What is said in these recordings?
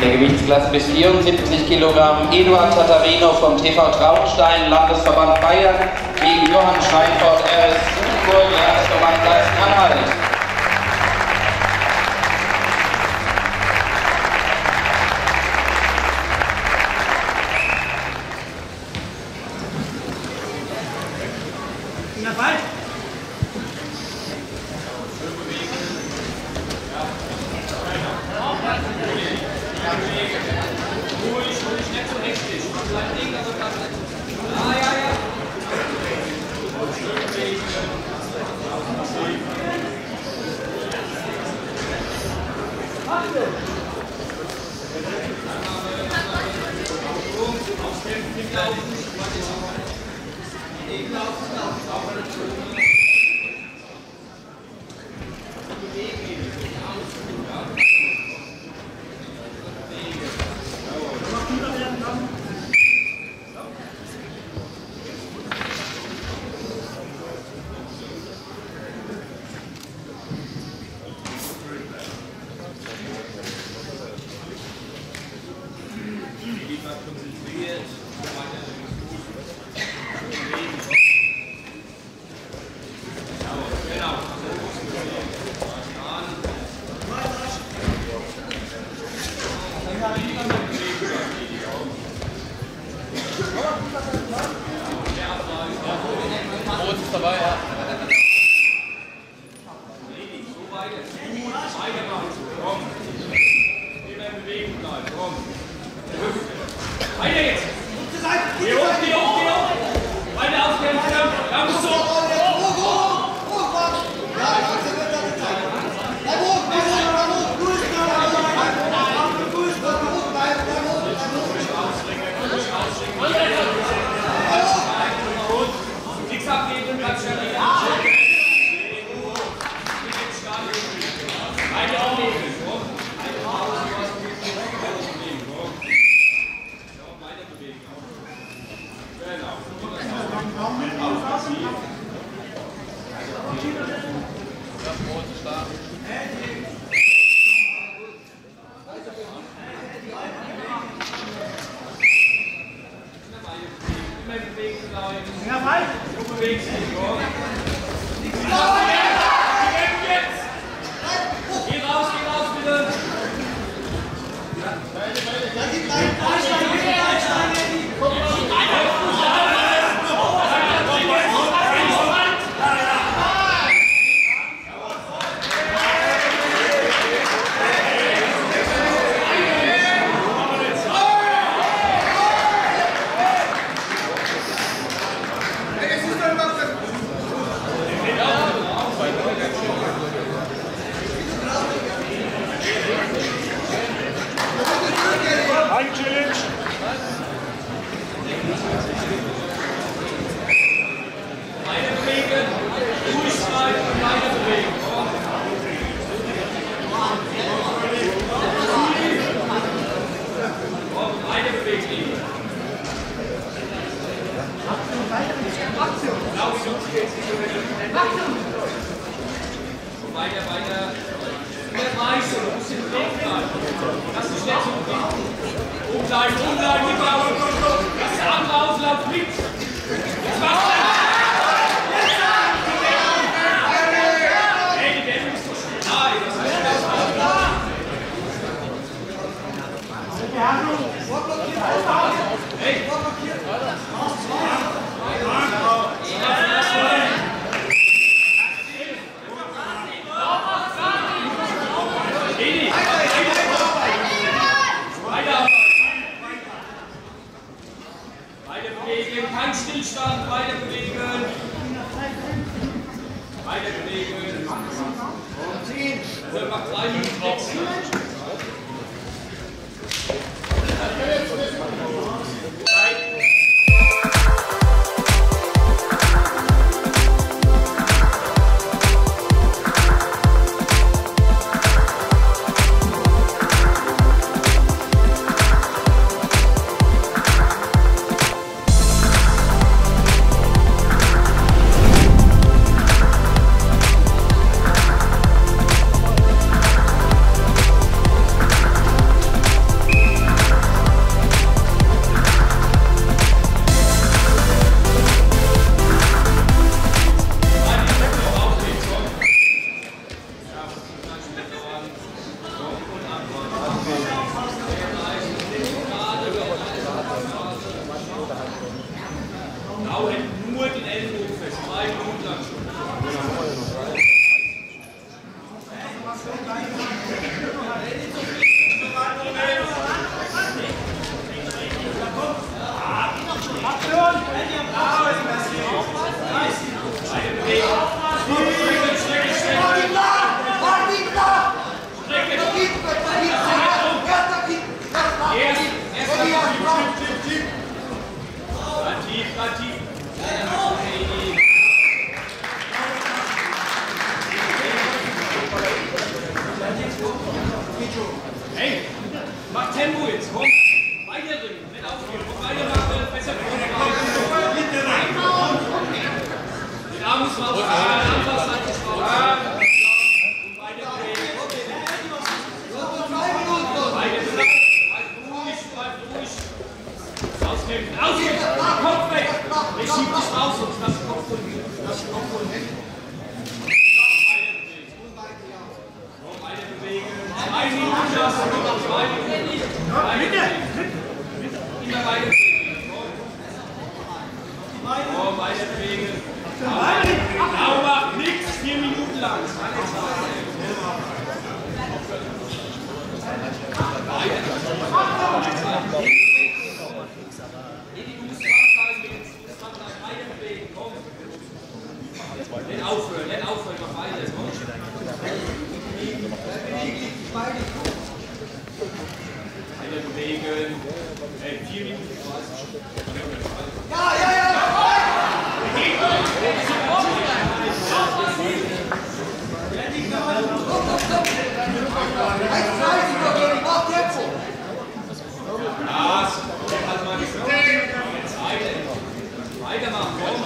in der Gewichtsklasse bis 74 Kilogramm Eduard Tattarino vom TV Traunstein, Landesverband Bayern, gegen Johann Scheinfort, RS Südburg, Landesverband Sachsen-Anhalt. Frau hält nur den Ellenbogen fest, 2 Minuten lang. Hey, mach Tempo jetzt, komm! Weiterringen, nicht aufgeben, weitermachen, besser den Arm muss raus, anfassen, raus. Auskämpfen, auskämpfen, Kopf weg! Ich schieb dich raus, sonst lass den Kopf unten. Lass den Kopf unten. Weiter bewegen. 2 Minuten lassen, 2 Minuten. Immer weiter bewegen. Komm, weiter bewegen. Genau macht nichts, 4 Minuten lang. Nicht aufhören, mach weiter. Weiter bewegen. 4 Minuten. Ja! Weitermachen, komm.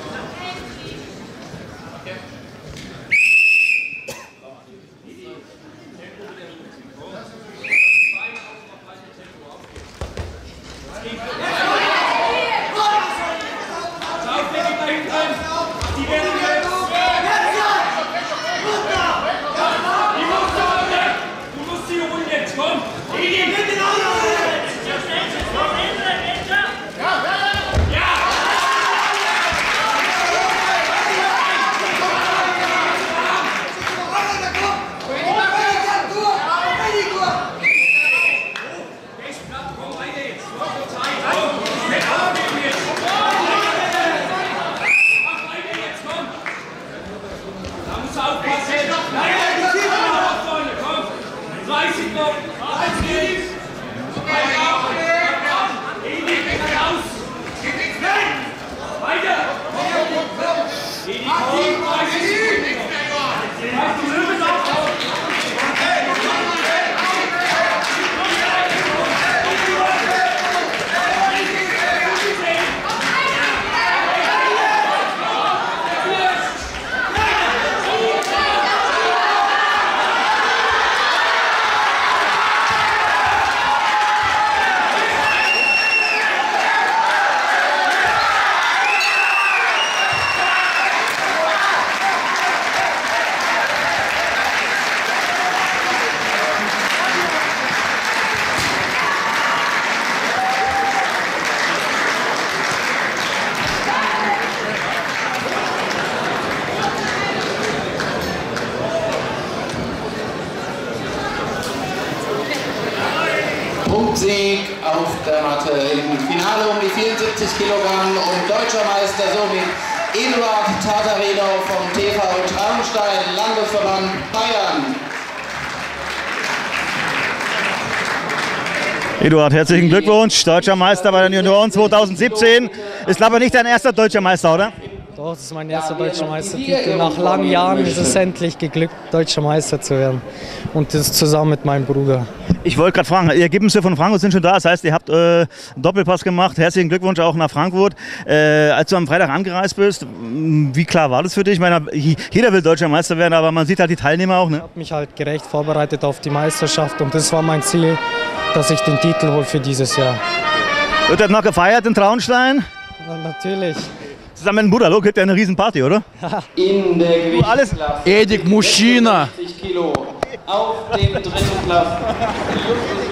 Punktsieg auf der Matte im Finale um die 74 Kilogramm und deutscher Meister somit Eduard Tartarino vom TV Traunstein, Landesverband Bayern. Eduard, herzlichen Glückwunsch, deutscher Meister bei den Junioren 2017. Ist aber nicht dein erster deutscher Meister, oder? Doch, das ist mein erster deutscher Meistertitel. Nach langen Jahren ist es endlich geglückt, deutscher Meister zu werden. Und das zusammen mit meinem Bruder. Ich wollte gerade fragen, die Ergebnisse von Frankfurt sind schon da. Das heißt, ihr habt einen Doppelpass gemacht. Herzlichen Glückwunsch auch nach Frankfurt. Als du am Freitag angereist bist, wie klar war das für dich? Ich meine, jeder will deutscher Meister werden, aber man sieht halt die Teilnehmer auch. Ne? Ich habe mich halt gerecht vorbereitet auf die Meisterschaft. Und das war mein Ziel, dass ich den Titel hole für dieses Jahr. Wird das noch gefeiert in Traunstein? Ja, natürlich. Zusammen mit dem Budalo gibt ja eine riesen Party, oder? In der Gewichtsklasse Edik Muschina. Kilo auf dem dritten Platz.